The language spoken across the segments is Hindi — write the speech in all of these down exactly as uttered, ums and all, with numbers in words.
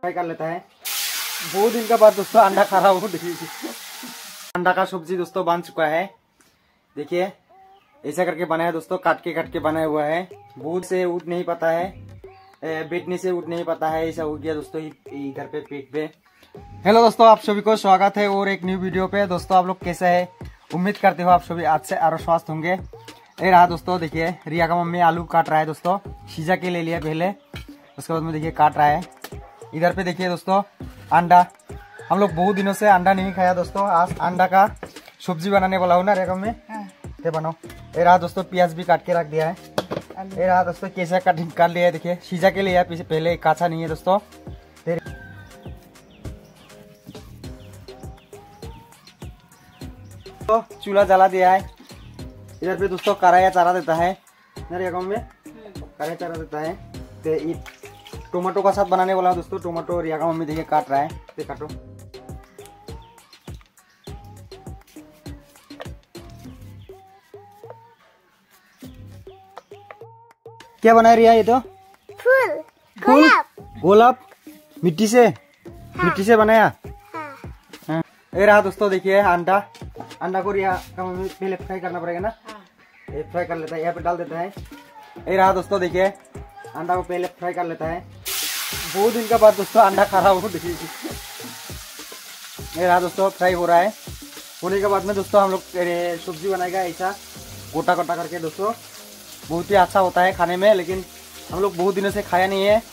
फ्राई कर लेता है। बहुत दिन के बाद दोस्तों अंडा खा रहा हूँ। देखिए अंडा का सब्जी दोस्तों बन चुका है। देखिए ऐसा करके बना है दोस्तों, काट के काट के बनाया हुआ है। बहुत से उठ नहीं पाता है, बैठने से उठ नहीं पाता है, ऐसा हो गया दोस्तों इधर पे पेट पे। हेलो दोस्तों, आप सभी को स्वागत है और एक न्यू वीडियो पे। दोस्तों आप लोग कैसे है, उम्मीद करते हो आप सभी आज से और स्वस्थ होंगे। ये रहा दोस्तों, देखिए रिया का मम्मी आलू काट रहा है दोस्तों, शीजा के ले लिया पहले, उसके बाद में देखिए काट रहा है। इधर पे देखिए दोस्तों अंडा, हम लोग बहुत दिनों से अंडा नहीं खाया दोस्तों, आज अंडा का सब्जी बनाने वाला हूँ ना रिया का मम्मी, ये बनाओ। ये रहा दोस्तों, प्याज भी काट के रख दिया है। ये रहा दोस्तों कैसे काट काट लिया है, देखिए शीजा के लिए पहले, काचा नहीं है दोस्तों। तो चूल्हा जला दिया है। इधर पे दोस्तों कराया चारा देता है मेरे गाँव में, कराया चारा देता है। तो ये टोमेटो का साथ बनाने वाला है दोस्तों। टोमेटो रिया का मम्मी देखिए काट रहा है, तो काटो। क्या बना रिया ये तो? फूल फूल गुलाब मिट्टी से, हाँ। मिट्टी से बनाया। हाँ। ये रहा दोस्तों, देखिए अंडा, अंडा को रिया का मम्मी पहले फ्राई करना पड़ेगा ना, ये फ्राई कर लेता है, यहाँ पे डाल देता है। ये रहा दोस्तों, देखिए अंडा को पहले फ्राई कर लेता है। बहुत दिन के बाद दोस्तों अंडा खा रहा हूँ। देखिए ये रहा दोस्तों, फ्राई हो रहा है। होने के बाद में दोस्तों हम लोग सब्जी बनाएगा ऐसा गोटा गोटा करके दोस्तों, बहुत ही अच्छा होता है खाने में, लेकिन हम लोग बहुत दिनों से खाया नहीं है।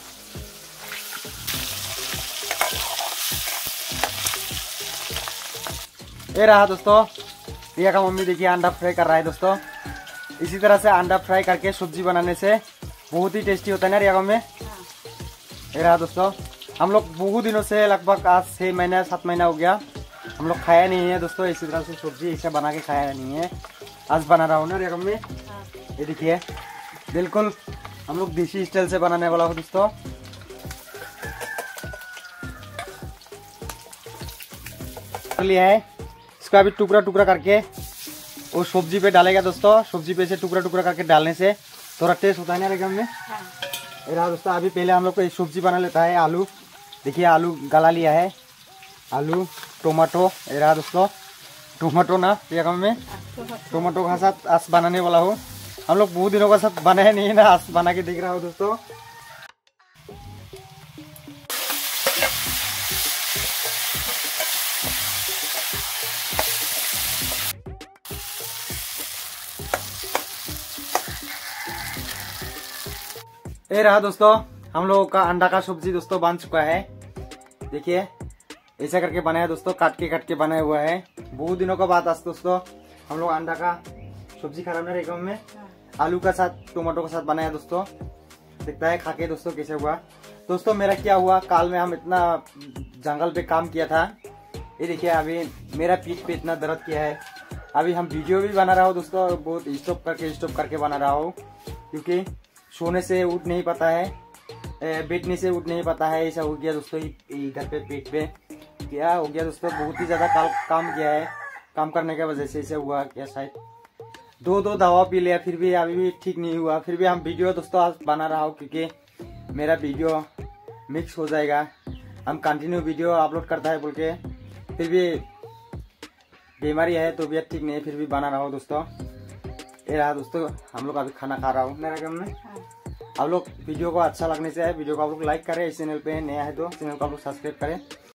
ये रहा दोस्तों, रिया का मम्मी देखिए अंडा फ्राई कर रहा है दोस्तों। इसी तरह से अंडा फ्राई करके सब्जी बनाने से बहुत ही टेस्टी होता है ना रिया में। ये रहा दोस्तों, हम लोग बहुत दिनों से, लगभग आज छः महीना सात महीना हो गया, हम लोग खाया नहीं है दोस्तों इसी तरह से सब्जी ऐसे बना के खाया नहीं है। आज बना रहा हूँ ना रिया में। ये देखिए बिल्कुल हम लोग देसी स्टाइल से बनाने वाला हो दोस्तों। लिया है इसको, अभी टुकड़ा टुकड़ा करके और सब्जी पे डालेगा दोस्तों। सब्जी पे से टुकड़ा टुकड़ा करके डालने से थोड़ा टेस्ट होता है ना रेगम में। ये रहा दोस्तों, अभी पहले हम लोग को सब्जी बना लेता है। आलू देखिए, आलू गला लिया है, आलू टोमेटो। ये रहा दोस्तों टोमेटो ना रेगम में, टोमेटो का साथ आज बनाने वाला हूँ। हम लोग बहुत दिनों का साथ बनाया नहीं है ना, आज बना के देख रहा हूँ दोस्तों। ये रहा दोस्तों, हम लोगों का अंडा का सब्जी दोस्तों बन चुका है। देखिए ऐसा करके बनाया दोस्तों, काट के काट के बनाया हुआ है। बहुत दिनों का बाद आज दोस्तों हम लोग अंडा का सब्जी खा रहे हैं में, आलू का साथ टोमेटो का साथ बनाया दोस्तों। दिखता है खा के दोस्तों कैसे हुआ। दोस्तों मेरा क्या हुआ, काल में हम इतना जंगल पे काम किया था। ये देखिए अभी मेरा पीठ पे इतना दर्द किया है। अभी हम वीडियो भी बना रहा हूँ दोस्तों, बहुत स्टॉप करके स्टॉप करके बना रहा हूँ, क्योंकि सोने से उठ नहीं पाता है, बैठने से उठ नहीं पाता है, ऐसा हो गया दोस्तों इधर पे पेट पे। क्या हो गया दोस्तों, बहुत ही ज्यादा काम किया है, काम करने की वजह से ऐसा हुआ क्या, शायद दो दो दवा पी लिया, फिर भी अभी भी ठीक नहीं हुआ। फिर भी हम वीडियो दोस्तों आज बना रहा हूँ, क्योंकि मेरा वीडियो मिक्स हो जाएगा, हम कंटिन्यू वीडियो अपलोड करता है बोल के। फिर भी बीमारी है, तो भी ठीक नहीं है, फिर भी बना रहा हूँ दोस्तों। ये रहा दोस्तों, हम लोग अभी खाना खा रहा हूँ मेरा घर में। आप लोग वीडियो को अच्छा लगने से है, वीडियो को आप लोग लाइक करें, इस चैनल पे नया है तो चैनल को आप लोग सब्सक्राइब करें।